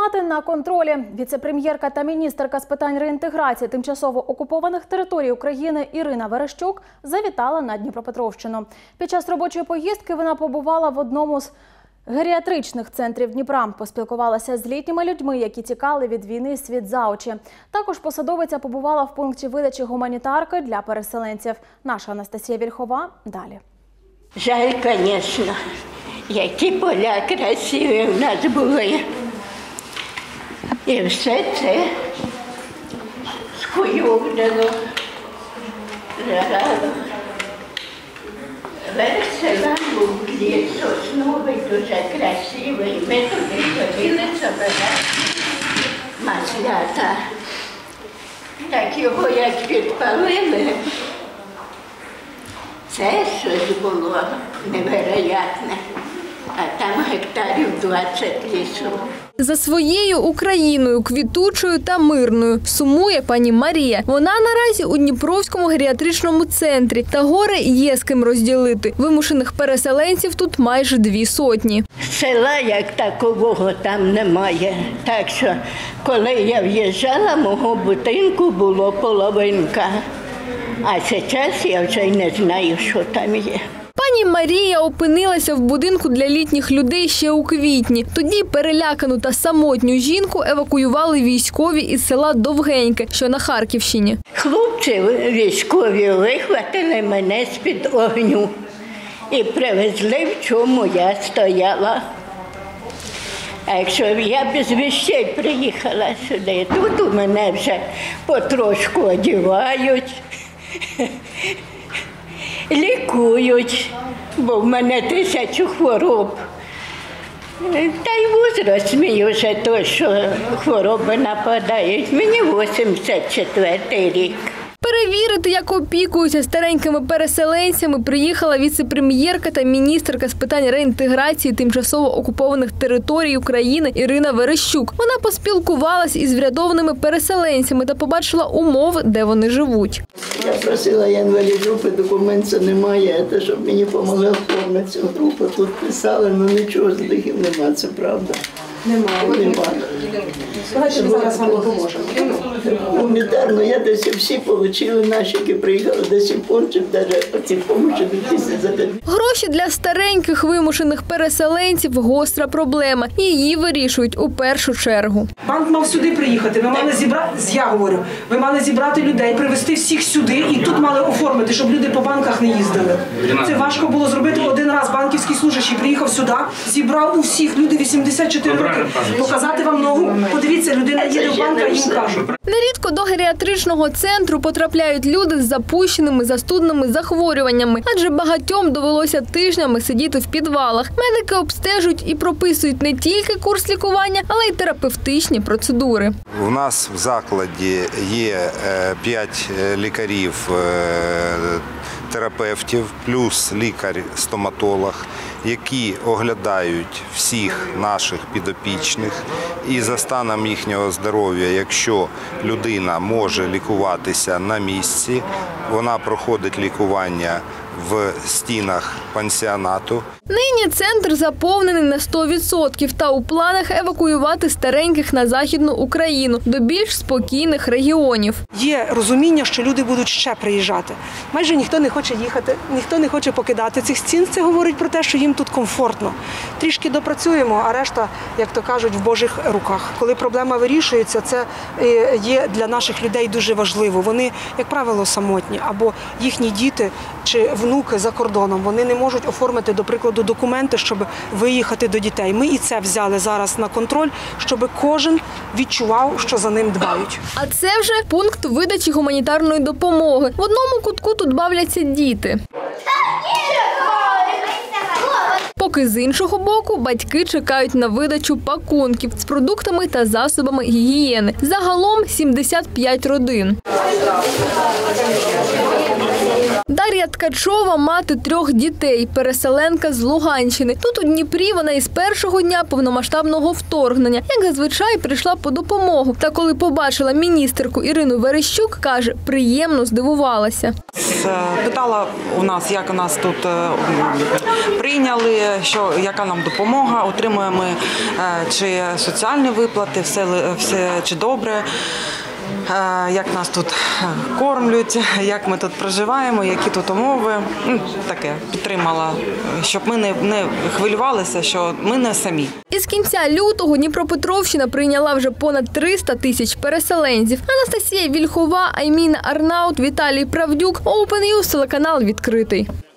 Тримати на контролі. Віце-прем'єрка та міністерка з питань реінтеграції тимчасово окупованих територій України Ірина Верещук завітала на Дніпропетровщину. Під час робочої поїздки вона побувала в одному з геріатричних центрів Дніпра. Поспілкувалася з літніми людьми, які тікали від війни світ за очі. Також посадовиця побувала в пункті видачі гуманітарки для переселенців. Наша Анастасія Вільхова далі. Жаль, звісно, які поля красиві в нас були. І все це скуйовдило, жарало. Верх села був ліс сосновий, дуже красивий. Ми туди ходили забирати маслята. Так його як підпалили, це щось було невероятне. А там гектарів 20 лісу. За своєю Україною, квітучою та мирною, сумує пані Марія. Вона наразі у Дніпровському геріатричному центрі. Та горе є з ким розділити. Вимушених переселенців тут майже 200. Села як такового там немає. Так що, коли я в'їжджала, мого будинку було половинка. А зараз я вже й не знаю, що там є. Пані Марія опинилася в будинку для літніх людей ще у квітні. Тоді перелякану та самотню жінку евакуювали військові із села Довгеньке, що на Харківщині. Хлопці військові вихватили мене з-під огню і привезли, в чому я стояла. А якщо б я без вещей приїхала сюди, тут у мене вже потрошку одягають, лікують, бо в мене 1000 хвороб. Та й возраст мій вже той, що хвороби нападають. Мені 84-й рік. Перевірити, як опікуються старенькими переселенцями, приїхала віце-прем'єрка та міністерка з питань реінтеграції тимчасово окупованих територій України Ірина Верещук. Вона поспілкувалась із врятованими переселенцями та побачила умови, де вони живуть. Я просила інвалід-групи, документів немає, щоб мені допомогли оформити цю групу. Тут писали, але нічого з лихів немає, це правда. Немає. Давайте ми зараз вам допоможемо. Гуманітарно, я десь всі отримали, наші, які приїхали до сих пор, чи навіть оці допомоги до 1000. Гроші для стареньких вимушених переселенців – гостра проблема. І її вирішують у першу чергу. Банк мав сюди приїхати, ви мали зібрати людей, привезти всіх сюди і тут мали оформити, щоб люди по банках не їздили. Це важко було зробити. Один раз банківський служащий приїхав сюди, зібрав у всіх, люди 84 роки, показати вам ногу, подивіться, людина їде в банк, а їм кажуть. Нерідко до геріатричного центру потрапляють люди з запущеними застудними захворюваннями, адже багатьом довелося тижнями сидіти в підвалах. Медики обстежують і прописують не тільки курс лікування, але й терапевтичні процедури. У нас в закладі є 5 лікарів, терапевтів, плюс лікар-стоматолог, які оглядають всіх наших підопічних і за станом їхнього здоров'я, якщо людина може лікуватися на місці, вона проходить лікування в стінах пансіонату. Нині центр заповнений на 100% та у планах евакуювати стареньких на Західну Україну до більш спокійних регіонів. Є розуміння, що люди будуть ще приїжджати. Майже ніхто не хоче їхати, ніхто не хоче покидати цих стін. Це говорить про те, що їм тут комфортно. Трішки допрацюємо, а решта, як то кажуть, в Божих руках. Коли проблема вирішується, це є для наших людей дуже важливо. Вони, як правило, самотні, або їхні діти чи внуки за кордоном. Вони не можуть оформити, до прикладу, документи, щоб виїхати до дітей. Ми і це взяли зараз на контроль, щоб кожен відчував, що за ним дбають. А це вже пункт видачі гуманітарної допомоги. В одному кутку тут бавляться діти. Поки з іншого боку батьки чекають на видачу пакунків з продуктами та засобами гігієни. Загалом 75 родин. Дар'я Ткачова – мати 3 дітей, переселенка з Луганщини. Тут у Дніпрі вона із першого дня повномасштабного вторгнення, як зазвичай, прийшла по допомогу. Та коли побачила міністерку Ірину Верещук, каже, приємно здивувалася. Питала у нас, як нас тут прийняли, яка нам допомога, отримуємо ми чи соціальні виплати, все чи добре. Як нас тут кормлять, як ми тут проживаємо, які тут умови. Таке підтримала, щоб ми не хвилювалися, що ми не самі. Із кінця лютого Дніпропетровщина прийняла вже понад 300 тисяч переселенців. Анастасія Вільхова, Айміна Арнаут, Віталій Правдюк. Open News, телеканал відкритий.